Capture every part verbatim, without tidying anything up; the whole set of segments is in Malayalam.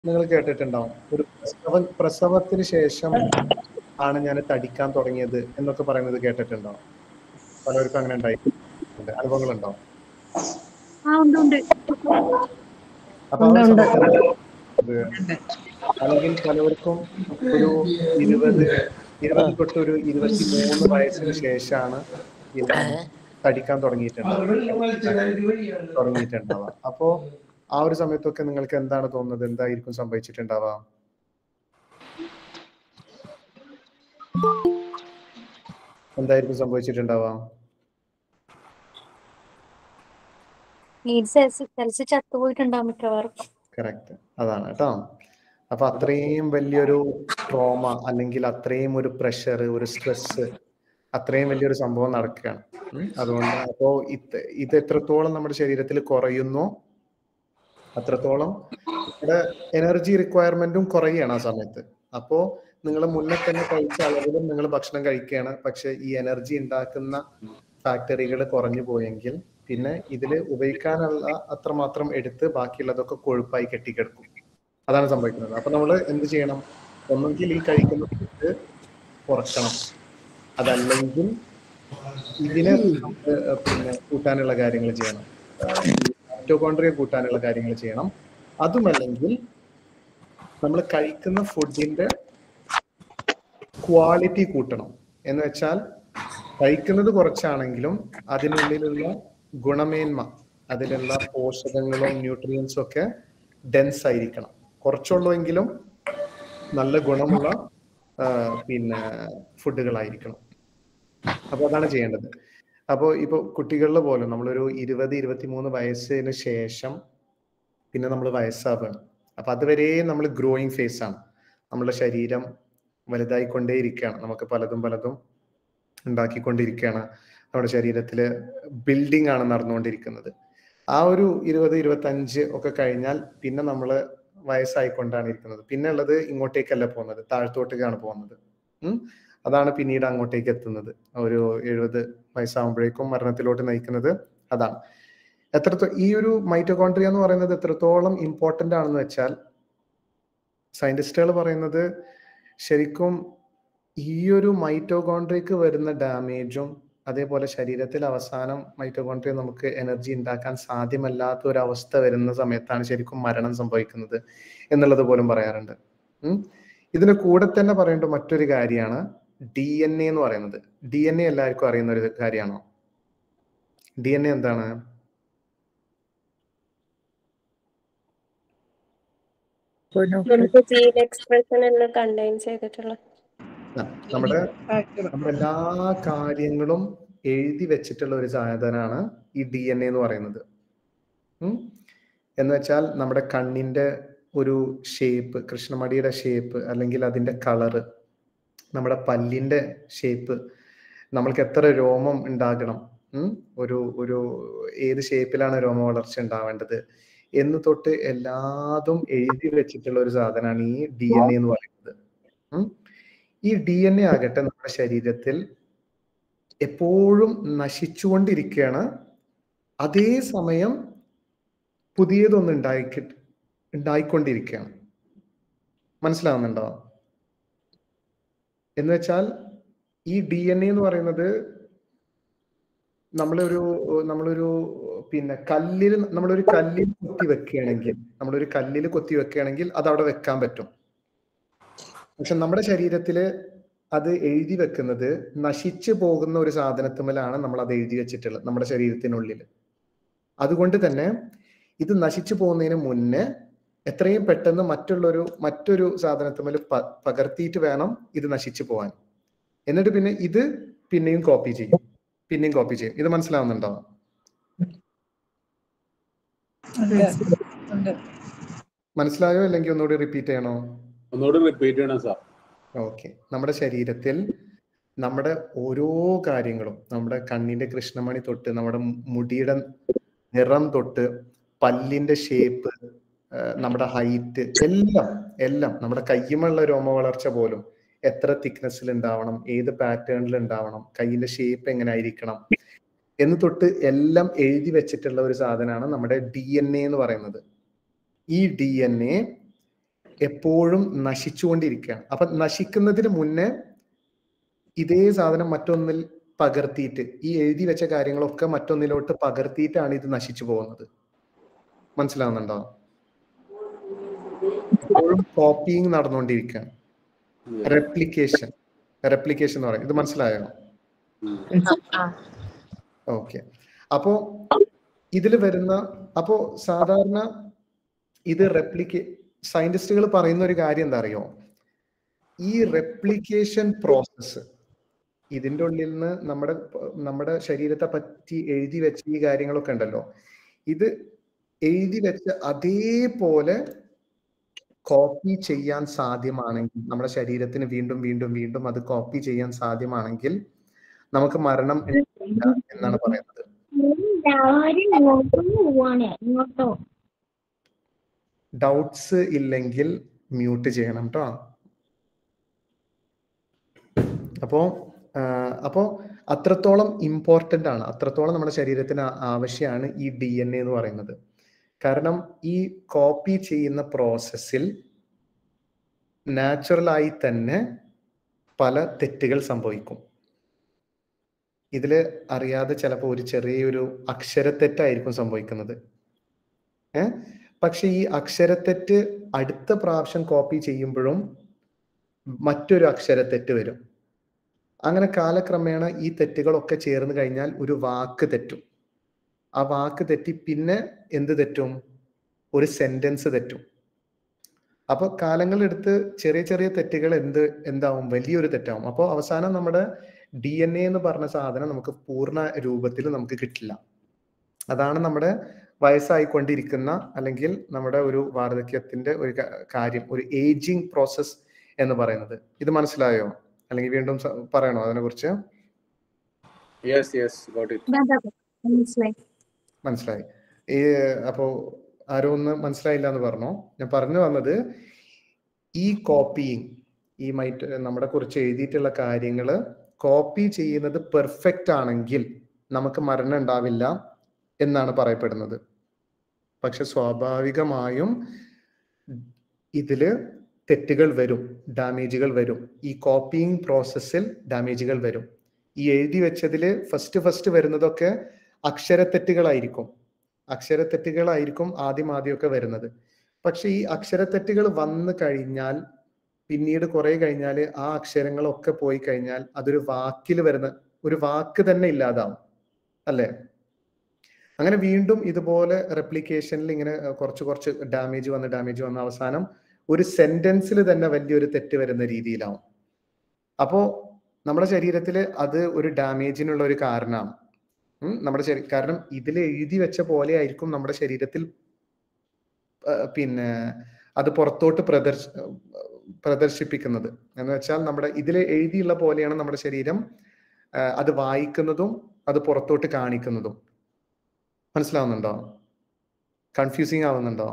നിങ്ങൾ കേട്ടിട്ടുണ്ടാവും. ഒരു പ്രസവ പ്രസവത്തിന് ശേഷം ആണ് ഞാൻ തടിക്കാൻ തുടങ്ങിയത് എന്നൊക്കെ പറയുന്നത് കേട്ടിട്ടുണ്ടോ? പലർക്കും അങ്ങനെ ഉണ്ടായിട്ടുണ്ട്. അനുഭവങ്ങളുണ്ടോ? ആ ഉണ്ട് ഉണ്ട് അപ്പൊ ആ ഒരു സമയത്ത് അല്ലെങ്കിൽ പലവർക്കും ഒരു ഇരുപത് ഇരുപത് തൊട്ട് ഒരു ഇരുപത്തിമൂന്ന് വയസ്സിന് ശേഷമാണ് പിന്നെ തടിക്കാൻ തുടങ്ങിയിട്ടുണ്ടാവുക തുടങ്ങിയിട്ടുണ്ടാവുക അപ്പോ ആ ഒരു സമയത്തൊക്കെ നിങ്ങൾക്ക് എന്താണ് തോന്നുന്നത്? എന്തായിരിക്കും സംഭവിച്ചിട്ടുണ്ടാവുക? എന്തായിരിക്കും സംഭവിച്ചിട്ടുണ്ടാവുക? ചത്തുപോയിട്ടുണ്ടാവും മിക്കവാറും. കറക്റ്റ്, അതാണ് കേട്ടോ. അപ്പൊ അത്രയും വലിയൊരു ട്രോമ അല്ലെങ്കിൽ അത്രയും ഒരു പ്രഷർ, ഒരു സ്ട്രെസ്, അത്രയും വലിയൊരു സംഭവം നടക്കുകയാണ്. അതുകൊണ്ട് അപ്പോ ഇത് ഇത് എത്രത്തോളം നമ്മുടെ ശരീരത്തിൽ കുറയുന്നു അത്രത്തോളം നമ്മുടെ എനർജി റിക്വയർമെന്റും കുറയുകയാണ് ആ സമയത്ത്. അപ്പോ നിങ്ങൾ മുന്നേ തന്നെ കഴിച്ച അളവിലും നിങ്ങൾ ഭക്ഷണം കഴിക്കുകയാണ്, പക്ഷെ ഈ എനർജി ഉണ്ടാക്കുന്ന ഫാക്ടറികൾ കുറഞ്ഞു പോയെങ്കിൽ പിന്നെ ഇതിൽ ഉപയോഗിക്കാനുള്ള അത്രമാത്രം എടുത്ത് ബാക്കിയുള്ളതൊക്കെ കൊഴുപ്പായി കെട്ടിക്കിടക്കും. അതാണ് സംഭവിക്കുന്നത്. അപ്പൊ നമ്മൾ എന്ത് ചെയ്യണം? ഒന്നെങ്കിൽ ഈ കഴിക്കുന്ന ഫുഡ് കുറക്കണം, അതല്ലെങ്കിൽ ഇതിനെ പിന്നെ കൂട്ടാനുള്ള കാര്യങ്ങൾ ചെയ്യണം, മൈറ്റോകോൺട്രിയ കൂട്ടാനുള്ള കാര്യങ്ങൾ ചെയ്യണം. അതുമല്ലെങ്കിൽ നമ്മൾ കഴിക്കുന്ന ഫുഡിന്റെ ക്വാളിറ്റി കൂട്ടണം. എന്ന് വെച്ചാൽ കഴിക്കുന്നത് കുറച്ചാണെങ്കിലും അതിനുള്ളിലുള്ള ഗുണമേന്മ, അതിലുള്ള പോഷകങ്ങളും ന്യൂട്രിയൻസും ഒക്കെ ഡെൻസ് ആയിരിക്കണം. കുറച്ചുള്ളൂവെങ്കിലും നല്ല ഗുണമുള്ള പിന്നെ ഫുഡുകളായിരിക്കണം. അപ്പൊ അതാണ് ചെയ്യേണ്ടത്. അപ്പോൾ ഇപ്പൊ കുട്ടികളിൽ പോലും നമ്മളൊരു ഇരുപത് ഇരുപത്തിമൂന്ന് വയസ്സിന് ശേഷം പിന്നെ നമ്മൾ വയസ്സാവുകയാണ്. അപ്പൊ അതുവരെ നമ്മൾ ഗ്രോയിങ് ഫേസ് ആണ്. നമ്മുടെ ശരീരം വലുതായിക്കൊണ്ടേ ഇരിക്കുകയാണ്. നമുക്ക് പലതും പലതും ഉണ്ടാക്കിക്കൊണ്ടിരിക്കുകയാണ്. നമ്മുടെ ശരീരത്തില് ബിൽഡിംഗ് ആണ് നടന്നുകൊണ്ടിരിക്കുന്നത്. ആ ഒരു ഇരുപത് ഇരുപത്തഞ്ച് ഒക്കെ കഴിഞ്ഞാൽ പിന്നെ നമ്മൾ വയസ്സായിക്കൊണ്ടാണ് ഇരിക്കുന്നത്. പിന്നെ ഉള്ളത് ഇങ്ങോട്ടേക്കല്ല പോകുന്നത്, താഴത്തോട്ടേക്കാണ് പോകുന്നത്. ഉം അതാണ് പിന്നീട് അങ്ങോട്ടേക്ക് എത്തുന്നത്. ഒരു എഴുപത് വയസ്സാകുമ്പോഴേക്കും മരണത്തിലോട്ട് നയിക്കുന്നത് അതാണ്. എത്രത്തോ ഈ ഒരു മൈറ്റോകോൺട്രിയ എന്ന് പറയുന്നത് എത്രത്തോളം ഇമ്പോർട്ടന്റ് ആണെന്ന് വെച്ചാൽ സയന്റിസ്റ്റുകൾ പറയുന്നത് ശരിക്കും ഈ ഒരു മൈറ്റോകോൺട്രിയക്ക് വരുന്ന ഡാമേജും അതേപോലെ ശരീരത്തിൽ അവസാനം മൈറ്റോകോൺട്രിയ നമുക്ക് എനർജി ഉണ്ടാക്കാൻ സാധ്യമല്ലാത്ത ഒരു അവസ്ഥ വരുന്ന സമയത്താണ് ശരിക്കും മരണം സംഭവിക്കുന്നത് എന്നുള്ളത് പോലും പറയാറുണ്ട്. ഉം ഇതിന് കൂടെ തന്നെ പറയേണ്ട മറ്റൊരു കാര്യമാണ് ഡി എൻ എ എന്ന് പറയുന്നത്. ഡി എൻ എ എല്ലാവർക്കും അറിയുന്ന ഒരു കാര്യമാണോ? ഡി എൻ എ എന്താണ്? നമ്മുടെ നമ്മുടെ എല്ലാ കാര്യങ്ങളും എഴുതി വെച്ചിട്ടുള്ള ഒരു സാധനമാണ് ഈ ഡി എൻ എ എന്ന് പറയുന്നത്. ഉം എന്ന് വെച്ചാൽ നമ്മുടെ കണ്ണിന്റെ ഒരു ഷേപ്പ്, കൃഷ്ണമണിയുടെ ഷേപ്പ് അല്ലെങ്കിൽ അതിന്റെ കളറ്, നമ്മുടെ പല്ലിന്റെ ഷേപ്പ്, നമ്മൾക്ക് എത്ര രോമം ഉണ്ടാകണം, ഉം ഒരു ഒരു ഏത് ഷേപ്പിലാണ് രോമ വളർച്ച ഉണ്ടാവേണ്ടത് എന്ന് തൊട്ട് എല്ലാതും എഴുതി വെച്ചിട്ടുള്ള ഒരു സാധനമാണ് ഈ ഡി എൻ എ എന്ന് പറയുന്നത്. ഉം ഈ ഡി എൻ എ ആകട്ടെ നമ്മുടെ ശരീരത്തിൽ എപ്പോഴും നശിച്ചുകൊണ്ടിരിക്കുകയാണ്. അതേസമയം പുതിയതൊന്നും ഉണ്ടാക്കി ഉണ്ടായിക്കൊണ്ടിരിക്കുകയാണ്. മനസ്സിലാവുന്നുണ്ടോ? എന്ന് വെച്ചാൽ ഈ ഡി എൻ എ എന്ന് പറയുന്നത് നമ്മളൊരു നമ്മളൊരു പിന്നെ കല്ലിൽ നമ്മളൊരു കല്ലിൽ കൊത്തി വെക്കുകയാണെങ്കിൽ നമ്മളൊരു കല്ലിൽ കൊത്തി വെക്കുകയാണെങ്കിൽ അത് അവിടെ വെക്കാൻ പറ്റും. പക്ഷെ നമ്മുടെ ശരീരത്തില് അത് എഴുതി വെക്കുന്നത് നശിച്ചു പോകുന്ന ഒരു സാധനത്തുമലാണ് നമ്മൾ അത് എഴുതി വെച്ചിട്ടുള്ളത് നമ്മുടെ ശരീരത്തിനുള്ളിൽ. അതുകൊണ്ട് തന്നെ ഇത് നശിച്ചു പോകുന്നതിന് മുന്നേ എത്രയും പെട്ടെന്ന് മറ്റുള്ളൊരു മറ്റൊരു സാധനത്തുമേൽ പകർത്തിയിട്ട് വേണം ഇത് നശിച്ചു പോകാൻ. എന്നിട്ട് പിന്നെ ഇത് പിന്നെയും കോപ്പി ചെയ്യും, പിന്നെയും കോപ്പി ചെയ്യും. ഇത് മനസ്സിലാവുന്നുണ്ടോ? മനസ്സിലായോ? അല്ലെങ്കിൽ ഒന്നുകൂടി റിപ്പീറ്റ് ചെയ്യണോ? ഒന്നുകൂടി റിപ്പീറ്റ് ചെയ്യണം സാർ. ഓക്കെ. നമ്മുടെ ശരീരത്തിൽ നമ്മുടെ ഓരോ കാര്യങ്ങളും, നമ്മുടെ കണ്ണിന്റെ കൃഷ്ണമണി തൊട്ട് നമ്മുടെ മുടിയുടെ നിറം തൊട്ട് പല്ലിന്റെ ഷേപ്പ്, നമ്മുടെ ഹൈറ്റ്, എല്ലാം എല്ലാം നമ്മുടെ കയ്യുമുള്ള രോമ വളർച്ച പോലും എത്ര തിക്നെസ്സിൽ ഉണ്ടാവണം, ഏത് പാറ്റേണിൽ ഉണ്ടാവണം, കയ്യിന്റെ ഷേപ്പ് എങ്ങനെ ആയിരിക്കണം എന്ന് തൊട്ട് എല്ലാം എഴുതി വെച്ചിട്ടുള്ള ഒരു സാധനമാണ് നമ്മുടെ ഡി എൻ എ എന്ന് പറയുന്നത്. ഈ ഡി എൻ എ എപ്പോഴും നശിച്ചുകൊണ്ടിരിക്കുകയാണ്. അപ്പൊ നശിക്കുന്നതിന് മുന്നേ ഇതേ സാധനം മറ്റൊന്നിൽ പകർത്തിയിട്ട് ഈ എഴുതി വെച്ച കാര്യങ്ങളൊക്കെ മറ്റൊന്നിലോട്ട് പകർത്തിയിട്ടാണ് ഇത് നശിച്ചു പോകുന്നത്. മനസ്സിലാവുന്നുണ്ടോ? എപ്പോഴും കോപ്പിയിങ് നടന്നുകൊണ്ടിരിക്കുകയാണ്. റെപ്ലിക്കേഷൻ റെപ്ലിക്കേഷൻ എന്ന് പറയും. ഇത് മനസ്സിലായോ? ഓക്കെ. അപ്പോ ഇതിൽ വരുന്ന അപ്പോ സാധാരണ ഇത് റെപ്ലിക്കേ സയന്റിസ്റ്റുകൾ പറയുന്ന ഒരു കാര്യം എന്താ അറിയോ? ഈ റെപ്ലിക്കേഷൻ പ്രോസസ്സ് ഇതിൻ്റെ ഉള്ളിൽ നിന്ന് നമ്മുടെ നമ്മുടെ ശരീരത്തെ പറ്റി എഴുതി വെച്ച ഈ കാര്യങ്ങളൊക്കെ ഉണ്ടല്ലോ, ഇത് എഴുതി വെച്ച അതേപോലെ കോപ്പി ചെയ്യാൻ സാധ്യമാണെങ്കിൽ, നമ്മുടെ ശരീരത്തിന് വീണ്ടും വീണ്ടും വീണ്ടും അത് കോപ്പി ചെയ്യാൻ സാധ്യമാണെങ്കിൽ നമുക്ക് മരണം ഇല്ല എന്നാണ് പറയുന്നത്. ഡൗട്ട്സ് ഇല്ലെങ്കിൽ മ്യൂട്ട് ചെയ്യണം കേട്ടോ. അപ്പോ അപ്പോ അത്രത്തോളം ഇമ്പോർട്ടൻ്റ് ആണ്, അത്രത്തോളം നമ്മുടെ ശരീരത്തിന് ആവശ്യമാണ് ഈ ഡി എൻ എ എന്ന് പറയുന്നത്. കാരണം ഈ കോപ്പി ചെയ്യുന്ന പ്രോസസ്സിൽ നാച്ചുറലായി തന്നെ പല തെറ്റുകൾ സംഭവിക്കും. ഇതിൽ അറിയാതെ ചിലപ്പോൾ ഒരു ചെറിയൊരു അക്ഷരത്തെറ്റായിരിക്കും സംഭവിക്കുന്നത്. ഏഹ് പക്ഷെ ഈ അക്ഷരത്തെറ്റ് അടുത്ത പ്രാവശ്യം കോപ്പി ചെയ്യുമ്പോഴും മറ്റൊരു അക്ഷരത്തെറ്റ് വരും. അങ്ങനെ കാലക്രമേണ ഈ തെറ്റുകളൊക്കെ ചേർന്ന് കഴിഞ്ഞാൽ ഒരു വാക്ക് തെറ്റും. ആ വാക്ക് തെറ്റി പിന്നെ എന്ത് തെറ്റും? ഒരു സെന്റൻസ് തെറ്റും. അപ്പൊ കാലങ്ങളെടുത്ത് ചെറിയ ചെറിയ തെറ്റുകൾ എന്ത് എന്താവും? വലിയൊരു തെറ്റാവും. അപ്പോൾ അവസാനം നമ്മുടെ ഡി എൻ എ എന്ന് പറഞ്ഞ സാധനം നമുക്ക് പൂർണ്ണ രൂപത്തിൽ നമുക്ക് കിട്ടില്ല. അതാണ് നമ്മുടെ വയസ്സായിക്കൊണ്ടിരിക്കുന്ന അല്ലെങ്കിൽ നമ്മുടെ ഒരു വാർദ്ധക്യത്തിന്റെ ഒരു കാര്യം, ഒരു ഏജിങ് പ്രോസസ് എന്ന് പറയുന്നത്. ഇത് മനസ്സിലായോ? അല്ലെങ്കിൽ വീണ്ടും പറയണോ അതിനെ കുറിച്ച്? മനസ്സിലായി. ഈ അപ്പോ ആരോ ഒന്ന് മനസ്സിലായില്ല എന്ന് പറഞ്ഞോ? ഞാൻ പറഞ്ഞു വന്നത് ഈ കോപ്പിയിങ്, ഈ മൈറ്റ് നമ്മുടെ കുറിച്ച് എഴുതിയിട്ടുള്ള കാര്യങ്ങള് കോപ്പി ചെയ്യുന്നത് പെർഫെക്റ്റ് ആണെങ്കിൽ നമുക്ക് മരണം ഉണ്ടാവില്ല എന്നാണ് പറയപ്പെടുന്നത്. പക്ഷെ സ്വാഭാവികമായും ഇതില് തെറ്റുകൾ വരും, ഡാമേജുകൾ വരും. ഈ കോപ്പിയിങ് പ്രോസസ്സിൽ ഡാമേജുകൾ വരും. ഈ എഴുതി വെച്ചതിൽ ഫസ്റ്റ് ഫസ്റ്റ് വരുന്നതൊക്കെ അക്ഷരത്തെറ്റുകളായിരിക്കും അക്ഷരത്തെറ്റുകളായിരിക്കും ആദ്യം ആദ്യമൊക്കെ വരുന്നത്. പക്ഷെ ഈ അക്ഷരത്തെറ്റുകൾ വന്നു കഴിഞ്ഞാൽ പിന്നീട് കുറെ കഴിഞ്ഞാൽ ആ അക്ഷരങ്ങളൊക്കെ പോയി കഴിഞ്ഞാൽ അതൊരു വാക്കിൽ വരുന്ന ഒരു വാക്ക് തന്നെ ഇല്ലാതാവും, അല്ലേ? അങ്ങനെ വീണ്ടും ഇതുപോലെ റെപ്ലിക്കേഷനിൽ ഇങ്ങനെ കുറച്ച് കുറച്ച് ഡാമേജ് വന്ന് ഡാമേജ് വന്ന അവസാനം ഒരു സെന്റൻസിൽ തന്നെ വലിയൊരു തെറ്റ് വരുന്ന രീതിയിലാവും. അപ്പോ നമ്മുടെ ശരീരത്തിൽ അത് ഒരു ഡാമേജിനുള്ള ഒരു കാരണമാണ്. നമ്മുടെ ശരീരം കാരണം ഇതിൽ എഴുതി വെച്ച പോലെ ആയിരിക്കും നമ്മുടെ ശരീരത്തിൽ പിന്നെ അത് പുറത്തോട്ട് പ്രദർശ പ്രദർശിപ്പിക്കുന്നത്. എന്ന് വെച്ചാൽ നമ്മുടെ ഇതിൽ എഴുതിയുള്ള പോലെയാണ് നമ്മുടെ ശരീരം അത് വായിക്കുന്നതും അത് പുറത്തോട്ട് കാണിക്കുന്നതും. മനസ്സിലാവുന്നുണ്ടോ? കൺഫ്യൂസിങ് ആവുന്നുണ്ടോ?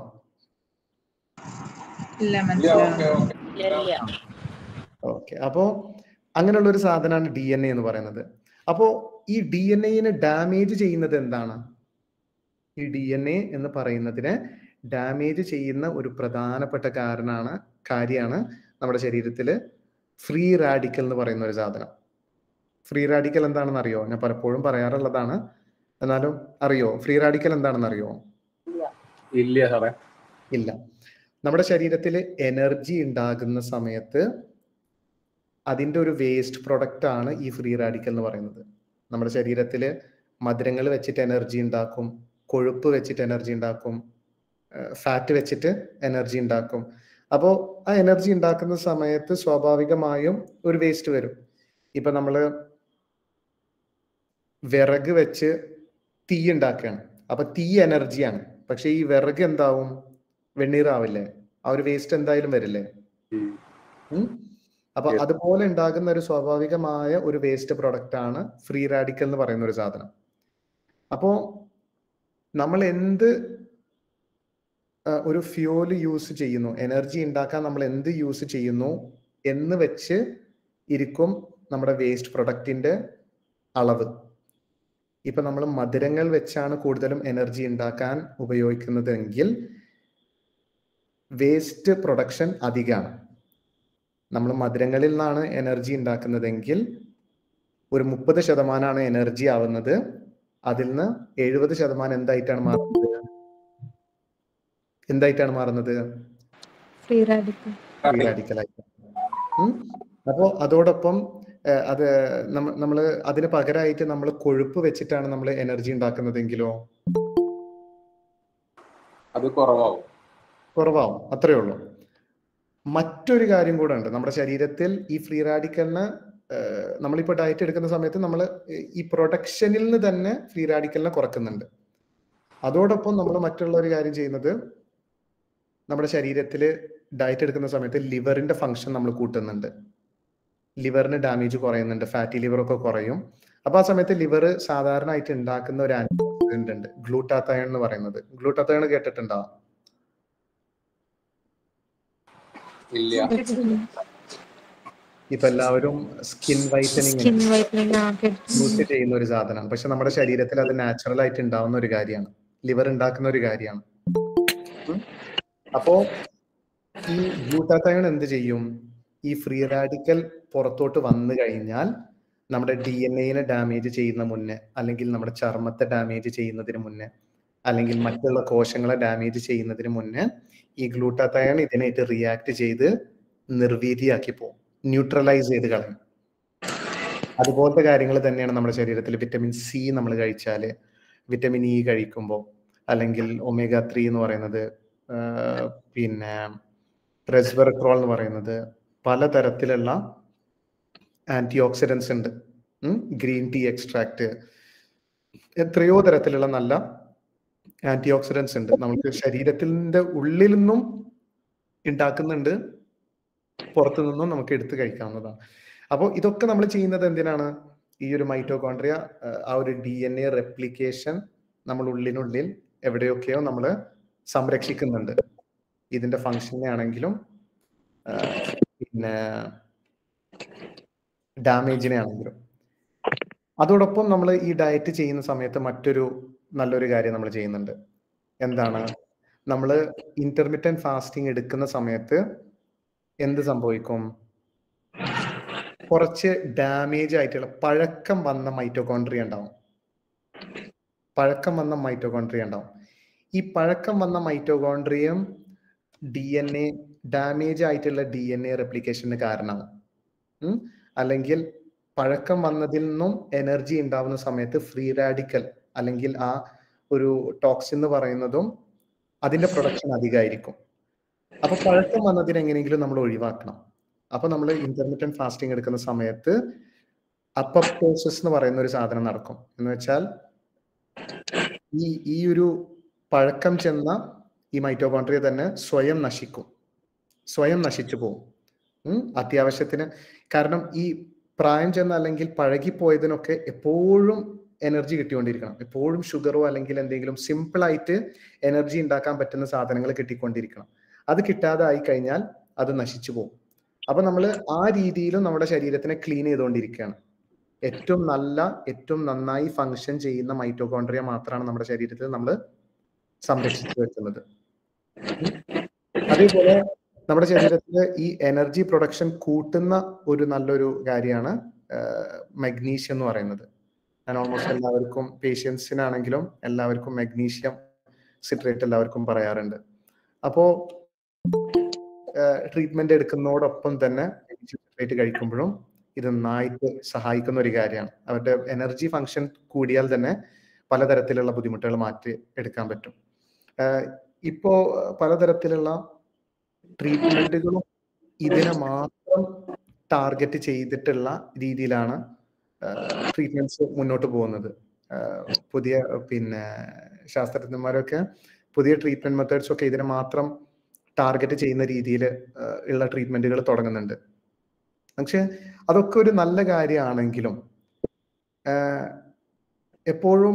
ഓക്കെ. അപ്പോ അങ്ങനെയുള്ള ഒരു സാധനമാണ് ഡി എൻ എ എന്ന് പറയുന്നത്. അപ്പോ ഈ ഡി എൻ എനെ ഡാമേജ് ചെയ്യുന്നത് എന്താണ്? ഈ ഡി എൻ എ എന്ന് പറയുന്നതിനെ ഡാമേജ് ചെയ്യുന്ന ഒരു പ്രധാനപ്പെട്ട കാരണമാണ് കാര്യമാണ് നമ്മുടെ ശരീരത്തിൽ ഫ്രീ റാഡിക്കൽ എന്ന് പറയുന്ന ഒരു സാധനം. ഫ്രീ റാഡിക്കൽ എന്താണെന്ന് അറിയോ? ഞാൻ പലപ്പോഴും പറയാറുള്ളതാണ്, എന്നാലും അറിയോ ഫ്രീ റാഡിക്കൽ എന്താണെന്ന് അറിയോ? ഇല്ല സാറേ. ഇല്ല. നമ്മുടെ ശരീരത്തിൽ എനർജി ഉണ്ടാകുന്ന സമയത്ത് അതിൻ്റെ ഒരു വേസ്റ്റ് പ്രൊഡക്റ്റ് ആണ് ഈ ഫ്രീ റാഡിക്കൽ എന്ന് പറയുന്നത്. നമ്മുടെ ശരീരത്തിൽ മധുരങ്ങൾ വെച്ചിട്ട് എനർജി ഉണ്ടാക്കും, കൊഴുപ്പ് വെച്ചിട്ട് എനർജി ഉണ്ടാക്കും, ഫാറ്റ് വെച്ചിട്ട് എനർജി ഉണ്ടാക്കും. അപ്പോൾ ആ എനർജി ഉണ്ടാക്കുന്ന സമയത്ത് സ്വാഭാവികമായും ഒരു വേസ്റ്റ് വരും. ഇപ്പൊ നമ്മള് വിറക് വെച്ച് തീ ഉണ്ടാക്കുകയാണ്, അപ്പൊ തീ എനർജിയാണ്. പക്ഷെ ഈ വിറക് എന്താവും? വെണ്ണീറാവില്ലേ? ആ ഒരു വേസ്റ്റ് എന്തായാലും വരില്ലേ? അപ്പൊ അതുപോലെ ഉണ്ടാകുന്ന ഒരു സ്വാഭാവികമായ ഒരു വേസ്റ്റ് പ്രൊഡക്റ്റ് ആണ് ഫ്രീ റാഡിക്കൽ എന്ന് പറയുന്ന ഒരു സാധനം. അപ്പോ നമ്മൾ എന്ത് ഒരു ഫ്യൂല് യൂസ് ചെയ്യുന്നു, എനർജി ഉണ്ടാക്കാൻ നമ്മൾ എന്ത് യൂസ് ചെയ്യുന്നു എന്ന് വെച്ച് ഇരിക്കും നമ്മുടെ വേസ്റ്റ് പ്രൊഡക്റ്റിന്റെ അളവ്. ഇപ്പൊ നമ്മൾ മധുരങ്ങൾ വെച്ചാണ് കൂടുതലും എനർജി ഉണ്ടാക്കാൻ ഉപയോഗിക്കുന്നതെങ്കിൽ വേസ്റ്റ് പ്രൊഡക്ഷൻ അധികമാണ്. നമ്മൾ മധുരങ്ങളിൽ നിന്നാണ് എനർജി ഉണ്ടാക്കുന്നതെങ്കിൽ ഒരു മുപ്പത് ശതമാനമാണ് എനർജി ആവുന്നത്. അതിൽ നിന്ന് എഴുപത് ശതമാനം എന്തായിട്ടാണ് മാറുന്നത്? എന്തായിട്ടാണ് മാറുന്നത്? Free radical. ഫ്രീ റാഡിക്കലായിട്ട്. അപ്പോ അതോടൊപ്പം അത് നമ്മൾ അതിന് പകരമായിട്ട് നമ്മൾ കൊഴുപ്പ് വെച്ചിട്ടാണ് നമ്മൾ എനർജി ഉണ്ടാക്കുന്നതെങ്കിലോ അത് കുറവാകും കുറവാകും അത്രേ ഉള്ളൂ. മറ്റൊരു കാര്യം കൂടെ ഉണ്ട്. നമ്മുടെ ശരീരത്തിൽ ഈ ഫ്രീ റാഡിക്കലിന് നമ്മളിപ്പോൾ ഡയറ്റ് എടുക്കുന്ന സമയത്ത് നമ്മൾ ഈ പ്രൊഡക്ഷനിൽ നിന്ന് തന്നെ ഫ്രീ റാഡിക്കലിനെ കുറക്കുന്നുണ്ട്. അതോടൊപ്പം നമ്മൾ മറ്റുള്ള ഒരു കാര്യം ചെയ്യുന്നത്, നമ്മുടെ ശരീരത്തിൽ ഡയറ്റ് എടുക്കുന്ന സമയത്ത് ലിവറിന്റെ ഫങ്ഷൻ നമ്മൾ കൂട്ടുന്നുണ്ട്. ലിവറിന് ഡാമേജ് കുറയുന്നുണ്ട്, ഫാറ്റി ലിവർ ഒക്കെ കുറയും. അപ്പൊ ആ സമയത്ത് ലിവർ സാധാരണ ആയിട്ട് ഉണ്ടാക്കുന്ന ഒരു ആന്റി ഓക്സിഡന്റ് ഉണ്ട്, ഗ്ലൂട്ടാത്തയോൺ എന്ന് പറയുന്നത്. ഗ്ലൂട്ടാത്തയോൺ കേട്ടിട്ടുണ്ടോ? ഇപ്പൊ എല്ലാവരും സ്കിൻ വൈറ്റനിങ് യൂസ് ചെയ്യുന്ന ഒരു സാധനമാണ്. പക്ഷെ നമ്മുടെ ശരീരത്തിൽ അത് നാച്ചുറൽ ആയിട്ട് ഉണ്ടാവുന്ന ഒരു കാര്യമാണ്, ലിവർ ഉണ്ടാക്കുന്ന ഒരു കാര്യമാണ്. അപ്പോ ഈ ഗ്ലൂട്ടാത്തയോൺ എന്ത് ചെയ്യും? ഈ ഫ്രീ റാഡിക്കൽ പുറത്തോട്ട് വന്നു കഴിഞ്ഞാൽ നമ്മുടെ ഡി എൻ എനെ ഡാമേജ് ചെയ്യുന്ന മുന്നേ, അല്ലെങ്കിൽ നമ്മുടെ ചർമ്മത്തെ ഡാമേജ് ചെയ്യുന്നതിന് മുന്നേ, അല്ലെങ്കിൽ മറ്റുള്ള കോശങ്ങളെ ഡാമേജ് ചെയ്യുന്നതിന് മുന്നേ ഈ ഗ്ലൂട്ടാത്തയോൺ ഇതിനായിട്ട് റിയാക്ട് ചെയ്ത് നിർവീര്യമാക്കി പോകും, ന്യൂട്രലൈസ് ചെയ്ത് കളയും. അതുപോലത്തെ കാര്യങ്ങൾ തന്നെയാണ് നമ്മുടെ ശരീരത്തിൽ. വിറ്റമിൻ സി നമ്മൾ കഴിച്ചാല്, വിറ്റമിൻ ഇ കഴിക്കുമ്പോൾ, അല്ലെങ്കിൽ ഒമേഗ ത്രീ എന്ന് പറയുന്നത്, പിന്നെ റെസ്വെറട്രോൾ എന്ന് പറയുന്നത്, പലതരത്തിലുള്ള ആന്റി ഓക്സിഡൻസ് ഉണ്ട്. ഗ്രീൻ ടീ എക്സ്ട്രാക്ട്, എത്രയോ തരത്തിലുള്ള നല്ല ആന്റി ഓക്സിഡൻസ് ഉണ്ട്. നമുക്ക് ശരീരത്തിന്റെ ഉള്ളിൽ നിന്നും ഉണ്ടാക്കുന്നുണ്ട്, പുറത്തു നിന്നും നമുക്ക് എടുത്ത് കഴിക്കാവുന്നതാണ്. അപ്പോൾ ഇതൊക്കെ നമ്മൾ ചെയ്യുന്നത് എന്തിനാണ്? ഈ ഒരു മൈറ്റോകോൺട്രിയ, ആ ഒരു ഡി എൻ എ റെപ്ലിക്കേഷൻ നമ്മൾ ഉള്ളിനുള്ളിൽ എവിടെയൊക്കെയോ നമ്മൾ സംരക്ഷിക്കുന്നുണ്ട്. ഇതിന്റെ ഫങ്ഷനെ ആണെങ്കിലും പിന്നെ ഡാമേജിനെ ആണെങ്കിലും. അതോടൊപ്പം നമ്മൾ ഈ ഡയറ്റ് ചെയ്യുന്ന സമയത്ത് മറ്റൊരു നല്ലൊരു കാര്യം നമ്മൾ ചെയ്യുന്നുണ്ട്. എന്താണ്? നമ്മൾ ഇന്റർമിറ്റന്റ് ഫാസ്റ്റിംഗ് എടുക്കുന്ന സമയത്ത് എന്ത് സംഭവിക്കും? കുറച്ച് ഡാമേജ് ആയിട്ടുള്ള പഴക്കം വന്ന മൈറ്റോകോൺട്രിയ ഉണ്ടാവും. പഴക്കം വന്ന മൈറ്റോകോൺട്രിയ ഉണ്ടാവും. ഈ പഴക്കം വന്ന mitochondrium D N A damage ആയിട്ടുള്ള ഡി എൻ എ റെപ്ലിക്കേഷന് കാരണമാകും. അല്ലെങ്കിൽ പഴക്കം വന്നതിൽ നിന്നും എനർജി ഉണ്ടാവുന്ന സമയത്ത് ഫ്രീ റാഡിക്കൽ അല്ലെങ്കിൽ ആ ഒരു ടോക്സിൻ എന്ന് പറയുന്നതും അതിന്റെ പ്രൊഡക്ഷൻ അധികമായിരിക്കും. അപ്പൊ പഴക്കം വന്നതിന് എങ്ങനെയെങ്കിലും നമ്മൾ ഒഴിവാക്കണം. അപ്പൊ നമ്മൾ ഇന്റർമിറ്റന്റ് ഫാസ്റ്റിംഗ് എടുക്കുന്ന സമയത്ത് അപ്പോപ്ടോസിസ് എന്ന് പറയുന്ന ഒരു സാധനം നടക്കും. എന്ന് വെച്ചാൽ ഈ ഈ ഒരു പഴക്കം ചെന്ന ഈ മൈറ്റോകോൺട്രിയ തന്നെ സ്വയം നശിക്കും, സ്വയം നശിച്ചു പോകും. അത്യാവശ്യത്തിന്. കാരണം ഈ പ്രായം ചെന്ന അല്ലെങ്കിൽ പഴകിപ്പോയതിനൊക്കെ എപ്പോഴും എനർജി കിട്ടിക്കൊണ്ടിരിക്കണം. എപ്പോഴും ഷുഗറോ അല്ലെങ്കിൽ എന്തെങ്കിലും സിമ്പിൾ ആയിട്ട് എനർജി ഉണ്ടാക്കാൻ പറ്റുന്ന സാധനങ്ങൾ കിട്ടിക്കൊണ്ടിരിക്കണം. അത് കിട്ടാതെ ആയി കഴിഞ്ഞാൽ അത് നശിച്ചു പോകും. അപ്പൊ നമ്മൾ ആ രീതിയിലും നമ്മുടെ ശരീരത്തിനെ ക്ലീൻ ചെയ്തുകൊണ്ടിരിക്കുകയാണ്. ഏറ്റവും നല്ല, ഏറ്റവും നന്നായി ഫങ്ഷൻ ചെയ്യുന്ന മൈറ്റോകോൺട്രിയ മാത്രമാണ് നമ്മുടെ ശരീരത്തിൽ നമ്മൾ സംരക്ഷിച്ചു വെക്കുന്നത്. അതേപോലെ നമ്മുടെ ശരീരത്തിൽ ഈ എനർജി പ്രൊഡക്ഷൻ കൂട്ടുന്ന ഒരു നല്ലൊരു കാര്യമാണ് മഗ്നീഷ്യം എന്ന് പറയുന്നത്. ഞാൻ ഓൾമോസ്റ്റ് എല്ലാവർക്കും, പേഷ്യൻസിനാണെങ്കിലും എല്ലാവർക്കും മഗ്നീഷ്യം സിട്രേറ്റ് എല്ലാവർക്കും പറയാറുണ്ട്. അപ്പോ ട്രീറ്റ്മെന്റ് എടുക്കുന്നതോടൊപ്പം തന്നെ സിട്രേറ്റ് കഴിക്കുമ്പോഴും ഇത് നന്നായിട്ട് സഹായിക്കുന്ന ഒരു കാര്യമാണ്. അവരുടെ എനർജി ഫങ്ഷൻ കൂടിയാൽ തന്നെ പലതരത്തിലുള്ള ബുദ്ധിമുട്ടുകൾ മാറ്റി എടുക്കാൻ പറ്റും. ഇപ്പോ പലതരത്തിലുള്ള ട്രീറ്റ്മെന്റുകളും ഇതിനെ മാത്രം ടാർഗറ്റ് ചെയ്തിട്ടുള്ള രീതിയിലാണ് ട്രീറ്റ്മെന്റ്സ് മുന്നോട്ട് പോകുന്നത്. പുതിയ പിന്നെ ശാസ്ത്രജ്ഞന്മാരൊക്കെ പുതിയ ട്രീറ്റ്മെന്റ് മെത്തേഡ്സ് ഒക്കെ ഇതിനെ മാത്രം ടാർഗറ്റ് ചെയ്യുന്ന രീതിയിൽ ഉള്ള ട്രീറ്റ്മെന്റുകൾ തുടങ്ങുന്നുണ്ട്. പക്ഷെ അതൊക്കെ ഒരു നല്ല കാര്യമാണെങ്കിലും എപ്പോഴും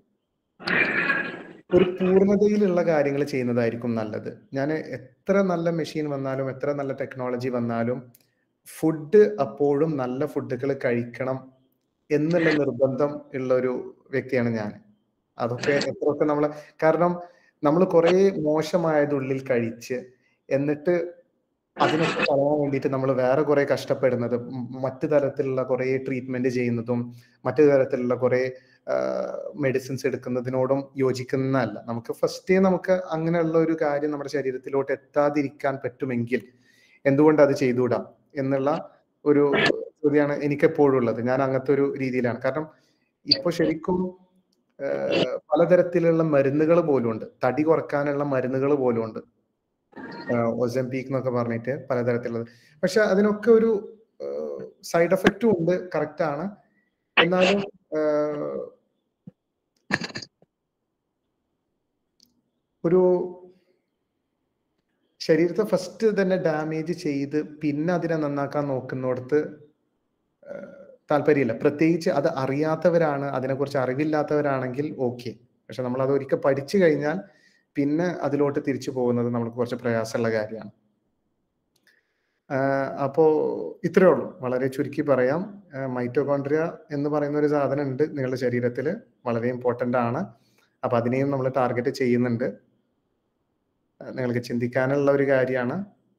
ഒരു പൂർണ്ണതയിലുള്ള കാര്യങ്ങൾ ചെയ്യുന്നതായിരിക്കും നല്ലത്. ഞാൻ എത്ര നല്ല മെഷീൻ വന്നാലും എത്ര നല്ല ടെക്നോളജി വന്നാലും ഫുഡ് അപ്പോഴും നല്ല ഫുഡുകൾ കഴിക്കണം എന്നുള്ള നിർബന്ധം ഉള്ള ഒരു വ്യക്തിയാണ് ഞാൻ. അതൊക്കെ എത്രയൊക്കെ നമ്മൾ, കാരണം നമ്മൾ കുറെ മോശമായത് ഉള്ളിൽ കഴിച്ച് എന്നിട്ട് അതിനൊക്കെ പറയാൻ വേണ്ടിയിട്ട് നമ്മൾ വേറെ കുറെ കഷ്ടപ്പെടുന്നത്, മറ്റു തരത്തിലുള്ള കുറെ ട്രീറ്റ്മെന്റ് ചെയ്യുന്നതും മറ്റു തരത്തിലുള്ള കുറെ മെഡിസിൻസ് എടുക്കുന്നതിനോടും യോജിക്കുന്നതല്ല. നമുക്ക് ഫസ്റ്റേ നമുക്ക് അങ്ങനെയുള്ള ഒരു കാര്യം നമ്മുടെ ശരീരത്തിലോട്ട് എത്താതിരിക്കാൻ പറ്റുമെങ്കിൽ എന്തുകൊണ്ട് അത് ചെയ്തുകൂടാ എന്നുള്ള ഒരു ചോദ്യമാണ് എനിക്ക് എപ്പോഴും ഉള്ളത്. ഞാൻ അങ്ങനത്തെ ഒരു രീതിയിലാണ്. കാരണം ഇപ്പൊ ശരിക്കും പലതരത്തിലുള്ള മരുന്നുകൾ പോലും ഉണ്ട്, തടി കുറക്കാനുള്ള മരുന്നുകൾ പോലും ഉണ്ട്, ഒസെംപീക്ക് എന്നൊക്കെ പറഞ്ഞിട്ട് പലതരത്തിലുള്ളത്. പക്ഷെ അതിനൊക്കെ ഒരു സൈഡ് എഫക്റ്റും ഉണ്ട്, കറക്റ്റ് ആണ്. എന്നാലും ഒരു ശരീരത്തെ ഫസ്റ്റ് തന്നെ ഡാമേജ് ചെയ്ത് പിന്നെ അതിനെ നന്നാക്കാൻ നോക്കുന്നിടത്ത് താല്പര്യമില്ല. പ്രത്യേകിച്ച് അത് അറിയാത്തവരാണ്, അതിനെക്കുറിച്ച് അറിവില്ലാത്തവരാണെങ്കിൽ ഓക്കെ. പക്ഷെ നമ്മൾ അത് ഒരിക്കൽ പഠിച്ചു കഴിഞ്ഞാൽ പിന്നെ അതിലോട്ട് തിരിച്ചു പോകുന്നത് നമുക്ക് കുറച്ച് പ്രയാസമുള്ള കാര്യമാണ്. അപ്പോ ഇത്രയേ ഉള്ളൂ, വളരെ ചുരുക്കി പറയാം. മൈറ്റോകോൺഡ്രിയ എന്ന് പറയുന്ന ഒരു സാധനം ഉണ്ട് നിങ്ങളുടെ ശരീരത്തിൽ, വളരെ ഇമ്പോർട്ടൻ്റ് ആണ്. അപ്പൊ അതിനെയും നമ്മൾ ടാർഗറ്റ് ചെയ്യുന്നുണ്ട്. നിങ്ങൾക്ക് ചിന്തിക്കാനുള്ള ഒരു കാര്യമാണ്.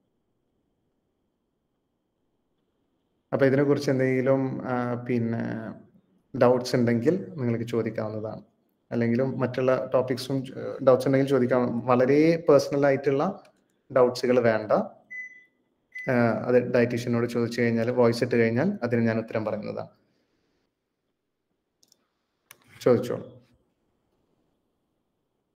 അപ്പൊ ഇതിനെക്കുറിച്ച് എന്തെങ്കിലും പിന്നെ ഡൗട്ട്സ് ഉണ്ടെങ്കിൽ നിങ്ങൾക്ക് ചോദിക്കാവുന്നതാണ്. അല്ലെങ്കിലും മറ്റുള്ള ടോപ്പിക്സും ഡൗട്ട്സ് ഉണ്ടെങ്കിൽ ചോദിക്കാം. വളരെ പേഴ്സണൽ ആയിട്ടുള്ള ഡൗട്ട്സുകൾ വേണ്ട. അത് ഡയറ്റീഷ്യനോട് ചോദിച്ചു കഴിഞ്ഞാൽ, വോയിസ് ഇട്ട് കഴിഞ്ഞാൽ അതിന് ഞാൻ ഉത്തരം പറയുന്നതാണ്. ചോദിച്ചോളൂ.